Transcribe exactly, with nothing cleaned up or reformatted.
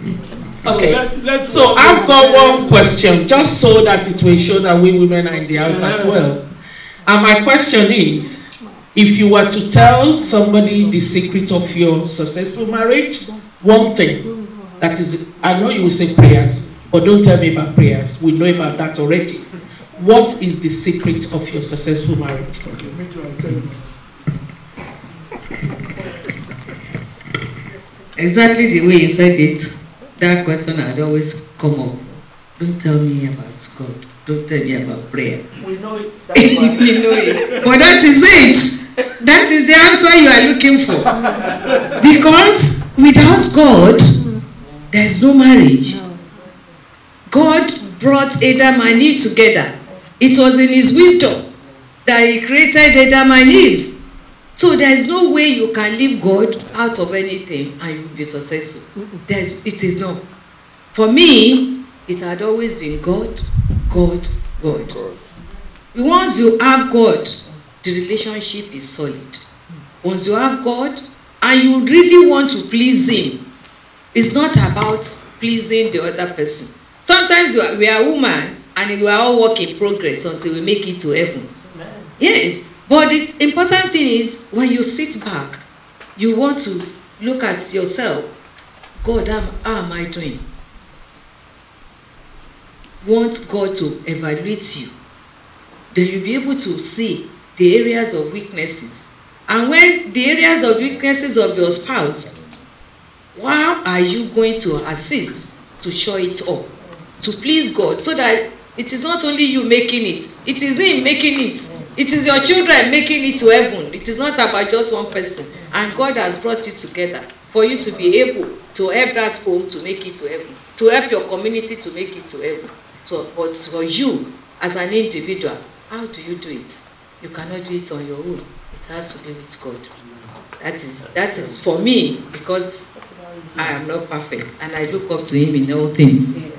Okay, so I've got one question, just so that it will show that we women are in the house as well. And my question is, if you were to tell somebody the secret of your successful marriage, one thing, that is, I know you will say prayers, but don't tell me about prayers. We know about that already. What is the secret of your successful marriage? Okay, me too, I'll tell you. Exactly the way you said it, that question had always come up. Don't tell me about God. Don't tell me about prayer. We know it. That's why. We know it. But that is it. That is the answer you are looking for. Because without God, there is no marriage. God brought Adam and Eve together. It was in his wisdom that he created Adam and Eve. So there is no way you can leave God out of anything and you will be successful. There's, it is not. For me, it had always been God, God, God. God. Once you have God, the relationship is solid. Once you have God and you really want to please him, it's not about pleasing the other person. Sometimes we are, we are women and we are all work in progress until we make it to heaven. Amen. Yes. But the important thing is, when you sit back, you want to look at yourself. God, how, how am I doing? Want God to evaluate you. Then you'll be able to see the areas of weaknesses. And when the areas of weaknesses of your spouse, how are you going to assist to show it up? To please God, so that it is not only you making it, it is him making it. It is your children making it to heaven. It is not about just one person. And God has brought you together for you to be able to help that home to make it to heaven. To help your community to make it to heaven. So, but for you, as an individual, how do you do it? You cannot do it on your own. It has to be with God. That is, that is for me, because I am not perfect. And I look up to him in all things.